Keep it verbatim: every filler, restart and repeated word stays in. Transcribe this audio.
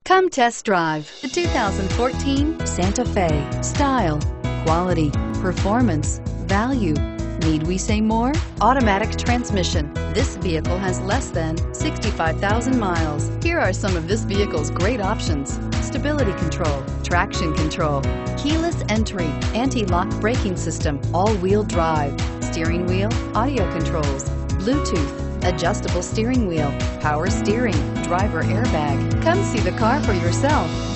Come test drive the two thousand fourteen Santa Fe. Style, quality, performance, value. Need we say more? Automatic transmission. This vehicle has less than sixty-five thousand miles. Here are some of this vehicle's great options: stability control, traction control, keyless entry, anti-lock braking system, all-wheel drive, steering wheel audio controls, Bluetooth, adjustable steering wheel, power steering, driver airbag. Come see the car for yourself.